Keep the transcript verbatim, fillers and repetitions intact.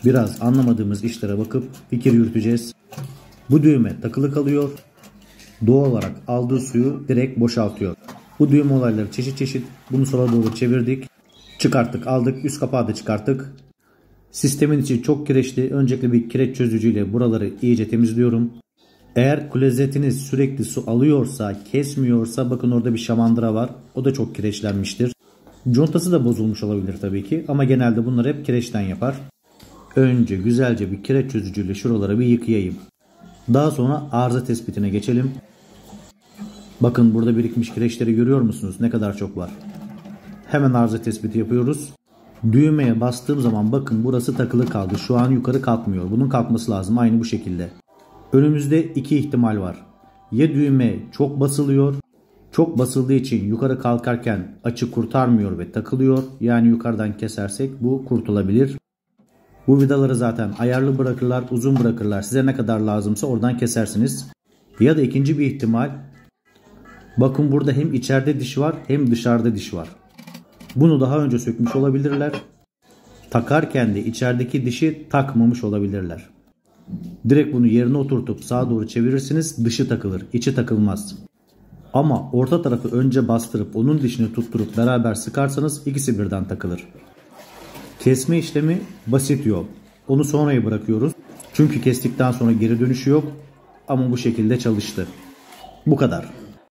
Biraz anlamadığımız işlere bakıp fikir yürüteceğiz. Bu düğme takılı kalıyor. Doğal olarak aldığı suyu direkt boşaltıyor. Bu düğme olayları çeşit çeşit. Bunu sola doğru çevirdik. Çıkarttık, aldık. Üst kapağı da çıkarttık. Sistemin içi çok kireçli. Öncelikle bir kireç çözücüyle buraları iyice temizliyorum. Eğer klozetiniz sürekli su alıyorsa, kesmiyorsa, bakın orada bir şamandıra var. O da çok kireçlenmiştir. Contası da bozulmuş olabilir tabii ki. Ama genelde bunlar hep kireçten yapar. Önce güzelce bir kireç çözücüyle şuraları bir yıkayayım. Daha sonra arıza tespitine geçelim. Bakın burada birikmiş kireçleri görüyor musunuz? Ne kadar çok var. Hemen arıza tespiti yapıyoruz. Düğmeye bastığım zaman bakın burası takılı kaldı. Şu an yukarı kalkmıyor. Bunun kalkması lazım aynı bu şekilde. Önümüzde iki ihtimal var. Ya düğme çok basılıyor. Çok basıldığı için yukarı kalkarken açı kurtarmıyor ve takılıyor. Yani yukarıdan kesersek bu kurtulabilir. Bu vidaları zaten ayarlı bırakırlar, uzun bırakırlar. Size ne kadar lazımsa oradan kesersiniz. Ya da ikinci bir ihtimal. Bakın burada hem içeride diş var hem dışarıda diş var. Bunu daha önce sökmüş olabilirler. Takarken de içerideki dişi takmamış olabilirler. Direkt bunu yerine oturtup sağa doğru çevirirsiniz, dışı takılır, içi takılmaz. Ama orta tarafı önce bastırıp onun dişini tutturup beraber sıkarsanız ikisi birden takılır. Kesme işlemi basit yol. Onu sonraya bırakıyoruz. Çünkü kestikten sonra geri dönüşü yok. Ama bu şekilde çalıştı. Bu kadar.